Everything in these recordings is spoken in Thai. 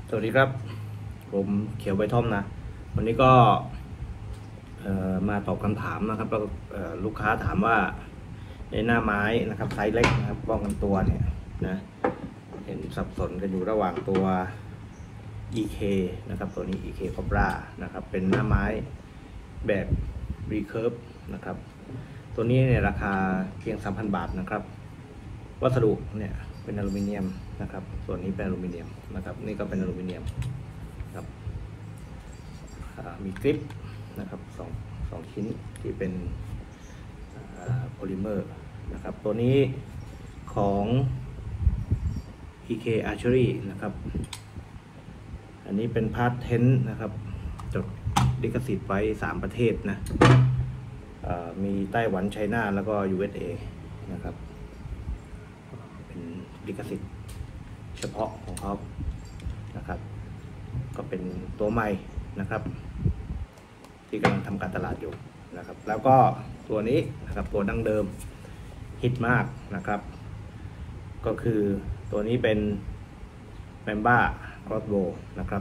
สวัสดีครับผมเขียวใบท่อมนะวันนี้ก็มาตอบคำถามนะครับแล้วลูกค้าถามว่าในหน้าไม้นะครับไซส์เล็กนะครับป้องกันตัวเนี่ยนะเห็นสับสนกันอยู่ระหว่างตัว EK นะครับตัวนี้ EK Cobra นะครับเป็นหน้าไม้แบบ Recurve นะครับตัวนี้เนี่ยราคาเพียง 3,000 บาทนะครับวัสดุเนี่ยเป็นอลูมิเนียมนะครับส่วนนี้เป็นอลูมิเนียมนะครับนี่ก็เป็นอลูมิเนียมครับมีกริปนะครับสองชิ้นที่เป็นโพลิเมอร์นะครับตัวนี้ของ EK Archery นะครับอันนี้เป็นพาร์ทเทนนะครับจดลิขสิทธิ์ไว้3ประเทศนะมีไต้หวันไชน่าแล้วก็ USA นะครับเป็นลิขสิทธิ์เฉพาะของเขานะครับก็เป็นตัวใหม่นะครับที่กำลังทำการตลาดอยู่นะครับแล้วก็ตัวนี้นะครับตัวดั้งเดิมฮิตมากนะครับก็คือตัวนี้เป็น Mamba Crossbow นะครับ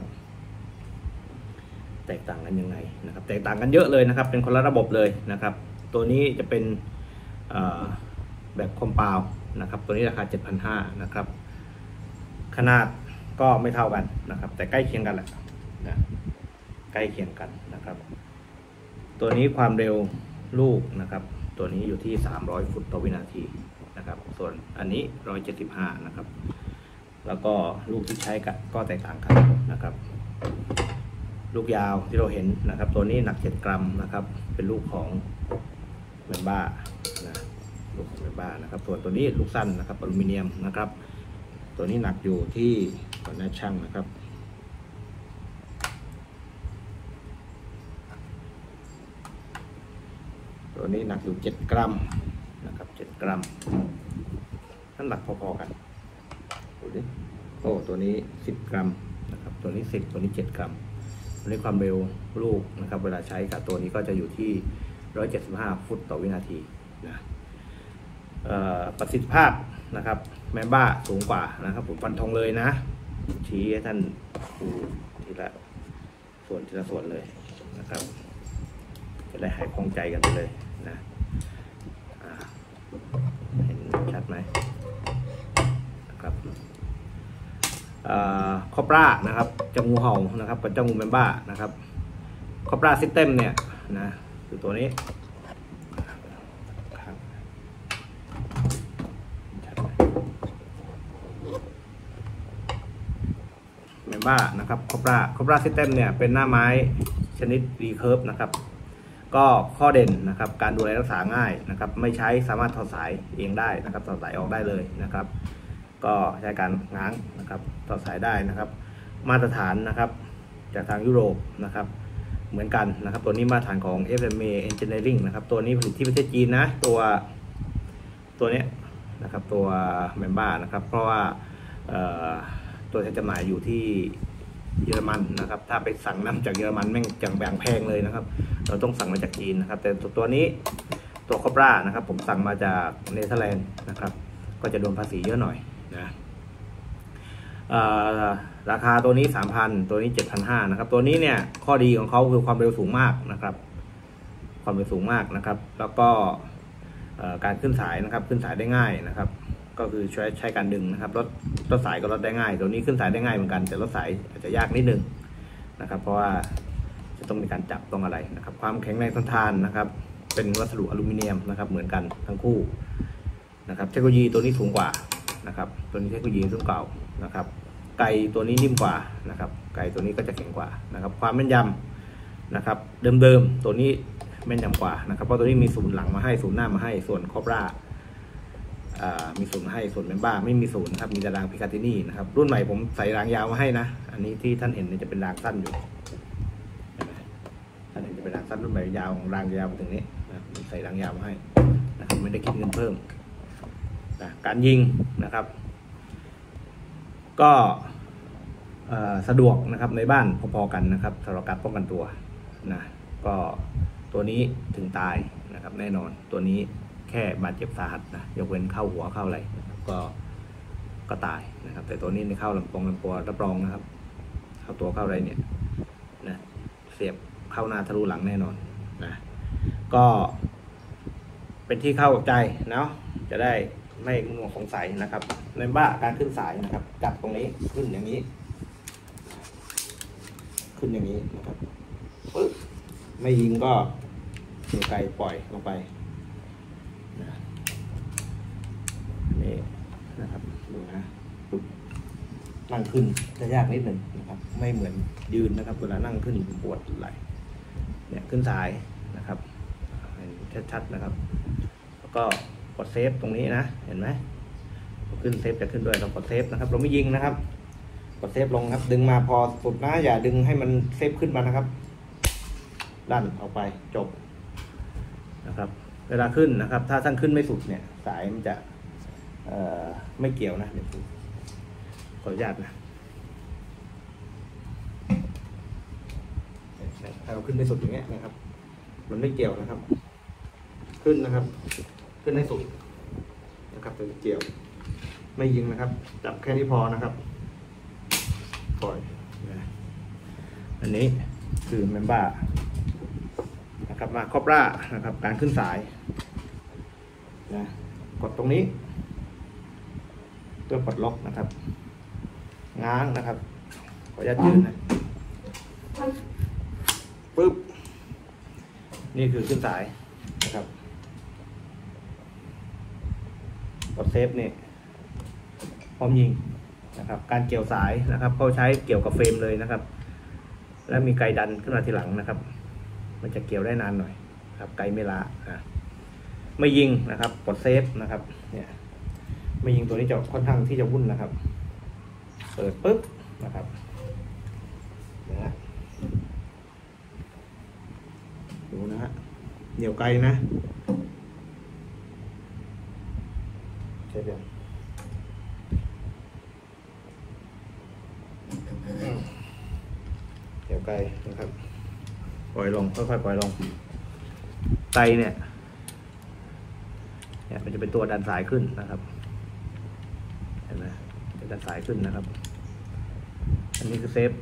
แตกต่างกันยังไงนะครับแตกต่างกันเยอะเลยนะครับเป็นคนละระบบเลยนะครับตัวนี้จะเป็นแบบคอมเปลนะครับตัวนี้ราคา 7,500 นะครับขนาดก็ไม่เท่ากันนะครับแต่ใกล้เคียงกันแหละนะใกล้เคียงกันนะครับตัวนี้ความเร็วลูกนะครับตัวนี้อยู่ที่300 ฟุตต่อวินาทีนะครับส่วนอันนี้175นะครับแล้วก็ลูกที่ใช้ก็แตกต่างกันนะครับลูกยาวที่เราเห็นนะครับตัวนี้หนัก7 กรัมนะครับเป็นลูกของเมมบ้านะลูกของเมมบ้านะครับส่วนตัวนี้ลูกสั้นนะครับอลูมิเนียมนะครับตัวนี้หนักอยู่ที่ตัวหน้าช่างนะครับตัวนี้หนักอยู่7 กรัมนะครับ7 กรัมน้ำหนักพอๆกันดูดิโอ้ตัวนี้10 กรัมนะครับตัวนี้10ตัวนี้7 กรัมตัวนี้ความเร็วลูกนะครับเวลาใช้กับตัวนี้ก็จะอยู่ที่175 ฟุตต่อวินาทีนะประสิทธิภาพนะครับแมมบ้าสูงกว่านะครับผมฟันธงเลยนะชี้ให้ท่านดูทีละส่วนเลยนะครับจะได้หายคล่องใจกันไปเลยนะเห็นชัดไหมนะครับคอปรานะครับเจ้างูเห่านะครับกับเจ้างูแมมบ้านะครับคอปราซิสเต็มเนี่ยนะคือตัวนี้แมมบ้านะครับคอปราซิสเต็มเนี่ยเป็นหน้าไม้ชนิดรีเคิร์ฟนะครับก็ข้อเด่นนะครับการดูแลรักษาง่ายนะครับไม่ใช้สามารถถอดสายเองได้นะครับถอดสายออกได้เลยนะครับก็ใช้การง้างนะครับถอดสายได้นะครับมาตรฐานนะครับจากทางยุโรปนะครับเหมือนกันนะครับตัวนี้มาตรฐานของ FMA Engineering นะครับตัวนี้ผลิตที่ประเทศจีนนะตัวนี้นะครับตัวแมมบ้านะครับเพราะว่าตัวจำหน่ายอยู่ที่เยอรมันนะครับถ้าไปสั่งนำจากเยอรมันแม่งจังแบ่งแพงเลยนะครับเราต้องสั่งมาจากจีนนะครับแต่ตัวนี้ตัวคอปรานะครับผมสั่งมาจากเนเธอร์แลนด์นะครับก็จะโดนภาษีเยอะหน่อยนะราคาตัวนี้ 3,000 ตัวนี้ 7,500 นะครับตัวนี้เนี่ยข้อดีของเขาคือความเร็วสูงมากนะครับความเร็วสูงมากนะครับแล้วก็การขึ้นสายนะครับขึ้นสายได้ง่ายนะครับก็คือใช้การดึงนะครับรถสายก็ลดได้ง่ายตัวนี้ขึ้นสายได้ง่ายเหมือนกันแต่รถสายอาจจะยากนิดนึงนะครับเพราะว่าจะต้องมีการจับต้องอะไรนะครับความแข็งแรงทนทานนะครับเป็นวัสดุอลูมิเนียมนะครับเหมือนกันทั้งคู่นะครับเทคโนโลยีตัวนี้สูงกว่านะครับตัวนี้เทคโนโลยีสูงเก่านะครับไก่ตัวนี้นิ่มกว่านะครับไก่ตัวนี้ก็จะแข็งกว่านะครับความแม่นยำนะครับเดิมตัวนี้แม่นยำกว่านะครับเพราะตัวนี้มีศูนย์หลังมาให้ศูนย์หน้ามาให้ส่วนคอปรามีศูนย์ให้ส่วนแมมบ้าไม่มีศูนย์นะครับมีแต่รางพิคาตินี่นะครับรุ่นใหม่ผมใส่รางยาวมาให้นะอันนี้ที่ท่านเห็นจะเป็นรางสั้นอยู่ท่านเห็นจะเป็นรางสั้นรุ่นใหม่ยาวรางยาวมาถึงนี้นะใส่รางยาวมาให้นะครับไม่ได้คิดเงินเพิ่มนะการยิงนะครับก็สะดวกนะครับในบ้านพอๆกันนะครับสำหรับการป้องกันตัวนะก็ตัวนี้ถึงตายนะครับแน่นอนตัวนี้แค่บาดเจ็บสาหัสนะยกเว้นเข้าหัวเข้าอะไรก็ตายนะครับแต่ตัวนี้ในเข้าลำตัวรับรองนะครับเข้าตัวเข้าอะไรเนี่ยนะเสียบเข้าหน้าทะลุหลังแน่นอนนะก็เป็นที่เข้าใจเนาะจะได้ไม่งงสงสัยนะครับในบ้าการขึ้นสายนะครับจับตรงนี้ขึ้นอย่างนี้ขึ้นอย่างนี้นะครับปึ๊บไม่ยิงก็เสียบไกลปล่อยลงไปนะนี่นะครับดูนะปึ๊บนั่งขึ้นจะยากนิดหนึ่งนะครับไม่เหมือนยืนนะครับเวลานั่งขึ้นปวดไหล่เนี่ยขึ้นสายนะครับชัดๆนะครับแล้วก็กดเซฟตรงนี้นะเห็นไหมขึ้นเซฟจะขึ้นด้วยเรากดเซฟนะครับเราไม่ยิงนะครับกดเซฟลงครับดึงมาพอสุดนะอย่าดึงให้มันเซฟขึ้นมานะครับลั่นออกไปจบนะครับเวลาขึ้นนะครับถ้าท่านขึ้นไม่สุดเนี่ยสายมันจะไม่เกี่ยวนะเดี๋ยวขออนุญาตนะถ้าเราขึ้นไม่สุดอย่างเงี้ยนะครับมันไม่เกี่ยวนะครับขึ้นนะครับขึ้นให้สุดนะครับเป็นเกี่ยวไม่ยิงนะครับจับแค่นี้พอนะครับปล่อยนะอันนี้คือเมมเบอร์นะครับมาครอบร่านะครับการขึ้นสายนะกดตรงนี้เพื่อปลดล็อกนะครับง้างนะครับขออนุญาตยืนนะปึ๊บนี่คือขึ้นสายนะครับกดเซฟนี่พร้อมยิงนะครับการเกี่ยวสายนะครับเขาใช้เกี่ยวกับเฟรมเลยนะครับและมีไกดันขึ้นมาทีหลังนะครับมันจะเกี่ยวได้นานหน่อยครับไกไม่ล้านะไม่ยิงนะครับกดเซฟนะครับเนี่ยไม่ยิงตัวนี้จะค่อนข้างที่จะวุ่นนะครับเปิดปึ๊บนะครับนะดูนะฮะเหนียวไกลนะใช่เดี๋ยวเหนียวไกลนะครับปล่อยลงค่อยๆปล่อยลงไกเนี่ยมันจะเป็นตัวดันสายขึ้นนะครับเห็นไหมเป็นดันสายขึ้นนะครับอันนี้คือเซฟ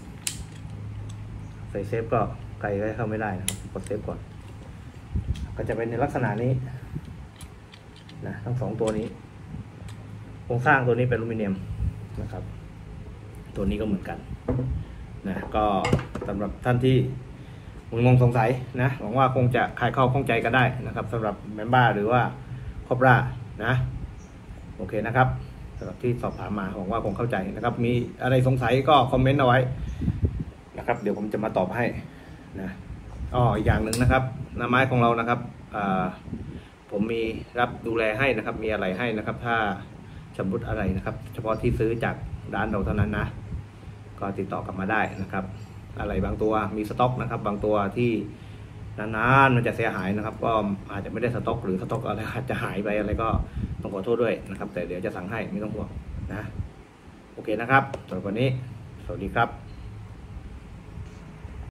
ใส่เซฟก็ไกลเข้าไม่ได้นะครับกดเซฟก่อนก็จะเป็นในลักษณะนี้นะทั้งสองตัวนี้โครงสร้างตัวนี้เป็นอลูมิเนียมนะครับตัวนี้ก็เหมือนกันนะก็สำหรับท่านที่งงสงสัยนะหวังว่าคงจะคลายข้อข้องใจกันได้นะครับสำหรับเมมเบอร์หรือว่าครอบร่านะโอเคนะครับสำหรับที่สอบถามมาหวังว่าคงเข้าใจนะครับมีอะไรสงสัยก็คอมเมนต์เอาไว้นะครับเดี๋ยวผมจะมาตอบให้นะอีกอย่างหนึ่งนะครับหน้าไม้ของเรานะครับผมมีรับดูแลให้นะครับมีอะไรให้นะครับถ้าสมมติอะไรนะครับเฉพาะที่ซื้อจากร้านเราเท่านั้นนะก็ติดต่อกลับมาได้นะครับอะไรบางตัวมีสต็อกนะครับบางตัวที่นานๆมันจะเสียหายนะครับก็อาจจะไม่ได้สต็อกหรือสต็อกอะไรอาจจะหายไปอะไรก็ต้องขอโทษด้วยนะครับแต่เดี๋ยวจะสั่งให้ไม่ต้องห่วงนะโอเคนะครับสำหรับวันนี้สวัสดีครับ